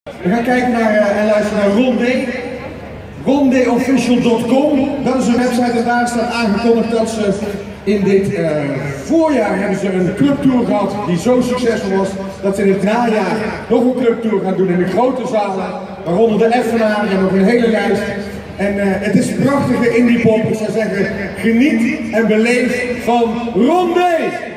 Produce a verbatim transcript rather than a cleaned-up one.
We gaan kijken naar uh, en luisteren naar Rondé. Rondé official punt com. Dat is een website en daar staat aangekondigd dat ze in dit uh, voorjaar hebben ze een clubtour gehad die zo succesvol was dat ze in het najaar nog een clubtour gaan doen in de grote zalen, waaronder de Effenaar en nog een hele lijst. En uh, het is prachtige indie pop. Ik zou zeggen, geniet en beleef van Rondé!